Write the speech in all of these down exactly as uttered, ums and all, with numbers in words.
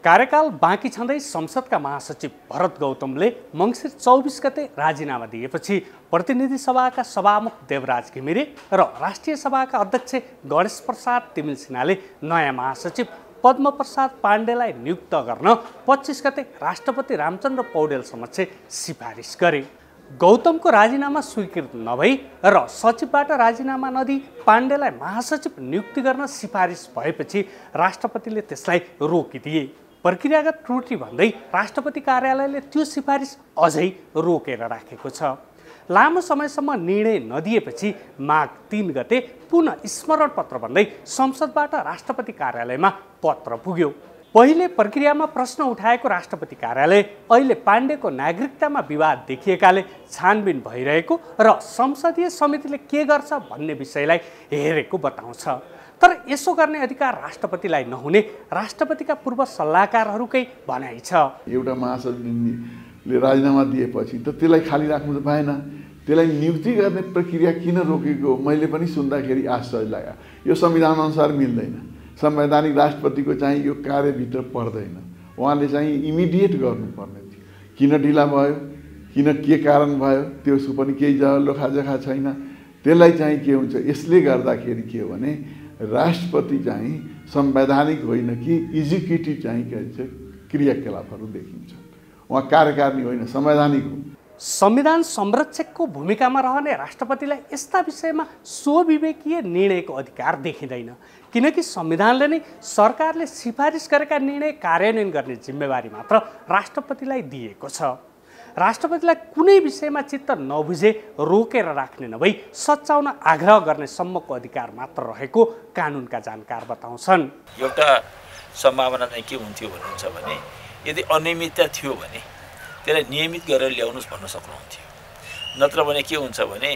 कार्यकाल बाँकी छँदै संसदका महासचिव भरत गौतमले मङ्सिर चौबिस गते राजीनामा दिएपछि प्रतिनिधि सभाका सभामुख देवराज घिमिरे र राष्ट्रिय सभाका अध्यक्ष गणेश प्रसाद तिमिल सिन्हाले नयाँ महासचिव पद्म प्रसाद पाण्डेलाई नियुक्त गर्न पच्चीस गते राष्ट्रपति रामचन्द्र पौडेल समक्ष सिफारिस गरे। गौतमको राजीनामा स्वीकृत नभई र सचिवबाट राजीनामा नदिई पाण्डेलाई महासचिव नियुक्ति गर्न सिफारिस भएपछि राष्ट्रपतिले त्यसलाई रोकिदिए। प्रक्रियागत त्रुटि भन्दै राष्ट्रपति कार्यालयले त्यो सिफारिस अझै रोकेर राखेको छ। लामो समयसम्म निर्णय नदिएपछि माघ तीन गते पुनः स्मरण पत्र भन्दै संसदबाट राष्ट्रपति कार्यालयमा पत्र पुग्यो। पहिले प्रक्रियामा प्रश्न उठाएको राष्ट्रपति कार्यालय अहिले पाण्डेको नागरिकतामा विवाद देखिएकाले छानबिन भइरहेको र संसदीय समितिले के गर्छ भन्ने विषयलाई हेरेको बताउँछ। तर यसो गर्ने अधिकार राष्ट्रपतिलाई नहुने राष्ट्रपतिका पूर्व सल्लाहकारहरूकै भनाइ छ। एउटा महासचिवले राजीनामा दिएपछि त त्यसलाई खाली राख्नु त पाएन, त्यसलाई नियुक्ति गर्ने प्रक्रिया किन रोकेको मैले पनि सुन्दाखेरि आश्चर्य लाग्यो। यो संविधान अनुसार मिल्दैन। संवैधानिक राष्ट्रपतिको चाहिँ यो कार्यभित्र पर्दैन। उहाँले चाहिँ इमिडिएट गर्नुपर्ने थियो। किन ढिला भयो, किन के कारण भयो त्यसको पनि केही लेखाजोखा छैन। त्यसलाई चाहिँ के हुन्छ, यसले गर्दाखेरि के हो भने राष्ट्रपति चाहिँ संवैधानिक होइन कि इक्जिक्युटिभ चाहिँ के भन्छ क्रियाकलापहरू देखिन्छ। उहाँ कार्यकारिणी होइन, संवैधानिक हो। संविधान संरक्षकको भूमिकामा रहने राष्ट्रपतिलाई यस्ता विषयमा स्वविवेकीय निर्णयको अधिकार देखिँदैन, किनकि संविधानले नै सरकारले सिफारिस गरेका निर्णय कार्यान्वयन गर्ने जिम्मेवारी मात्र राष्ट्रपतिलाई दिएको छ। राष्ट्रपतिलाई कुनै विषयमा चित्त नबुझे रोकेर राख्ने नभई सच्याउन आग्रह गर्ने सम्मको अधिकार मात्र रहेको कानुनका जानकार बताउँछन्। एउटा सम्भावना चाहिँ के हुन्थ्यो भन्नुहुन्छ भने यदि अनियमितता थियो भने त्यसलाई नियमित गरेर ल्याउनुहोस् भन्न सक्नुहुन्थ्यो। नत्र भने के हुन्छ भने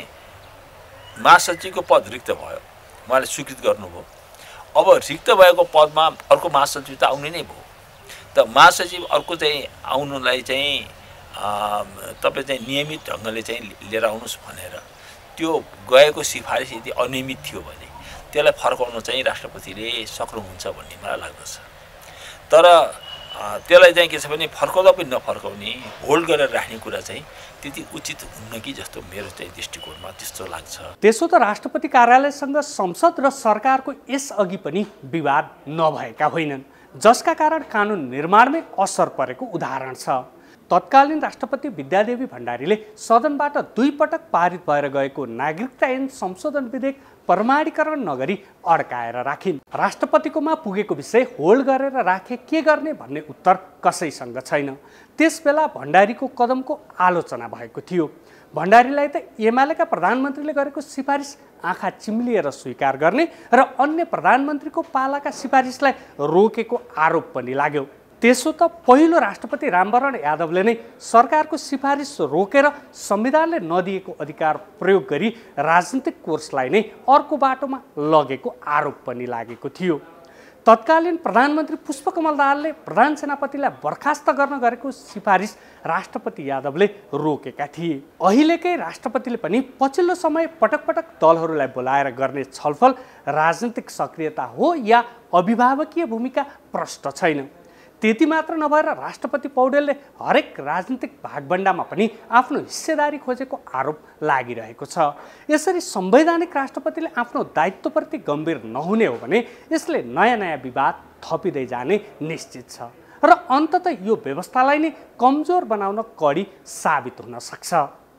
महासचिवको पद रिक्त भयो, उहाँले स्वीकृत गर्नुभयो, अब रिक्त भएको पदमा अर्को महासचिव त आउने नै भयो। त महासचिव अर्को चाहिँ आउनुलाई चाहिँ तपाईँ चाहिँ नियमित ढङ्गले चाहिँ लिएर आउनुहोस् भनेर त्यो गएको सिफारिस यदि अनियमित थियो भने त्यसलाई फर्काउन चाहिँ राष्ट्रपतिले सक्नुहुन्छ भन्ने मलाई लाग्दछ। तर त्यसलाई चाहिँ के छ भने फर्काउँदा पनि नफर्काउने, होल्ड गरेर राख्ने कुरा चाहिँ त्यति उचित हुन्न कि जस्तो मेरो चाहिँ दृष्टिकोणमा त्यस्तो लाग्छ। त्यसो त राष्ट्रपति कार्यालयसँग संसद र सरकारको यसअघि पनि विवाद नभएका होइनन्, जसका कारण कानुन निर्माणमै असर परेको उदाहरण छ। तत्कालीन राष्ट्रपति विद्यादेवी भण्डारीले सदनबाट दुई पटक पारित भएर गएको नागरिकता ऐन संशोधन विधेयक प्रमाणीकरण नगरी अड्काएर राखिन्। राष्ट्रपतिकोमा पुगेको विषय होल्ड गरेर राखे के गर्ने भन्ने उत्तर कसैसँग छैन। त्यसबेला भण्डारीको कदमको आलोचना भएको थियो। भण्डारीलाई त एमालेका प्रधानमन्त्रीले गरेको सिफारिस आँखा चिम्लिएर स्वीकार गर्ने र अन्य प्रधानमन्त्रीको पालाका सिफारिसलाई रोकेको आरोप पनि लाग्यो। त्यसो त पहिलो राष्ट्रपति रामवरण यादवले नै सरकारको सिफारिस रोकेर संविधानले नदिएको अधिकार प्रयोग गरी राजनीतिक कोर्सलाई नै अर्को बाटोमा लगेको आरोप पनि लागेको थियो। तत्कालीन प्रधानमन्त्री पुष्पकमल दाहालले प्रधान सेनापतिलाई बर्खास्त गर्न गरेको सिफारिस राष्ट्रपति यादवले रोकेका थिए। अहिलेकै राष्ट्रपतिले पनि पछिल्लो समय पटक पटक दलहरूलाई बोलाएर गर्ने छलफल राजनीतिक सक्रियता हो या अभिभावकीय भूमिका प्रष्ट छैन। त्यति मात्र नभएर राष्ट्रपति पौडेलले हरेक राजनीतिक भागभण्डामा पनि आफ्नो हिस्सेदारी खोजेको आरोप लागिरहेको छ। यसरी संवैधानिक राष्ट्रपतिले आफ्नो दायित्वप्रति गम्भीर नहुने हो भने यसले नयाँ नयाँ विवाद थपिँदै जाने निश्चित छ र अन्ततः यो व्यवस्थालाई नै कमजोर बनाउन कडी साबित हुन सक्छ।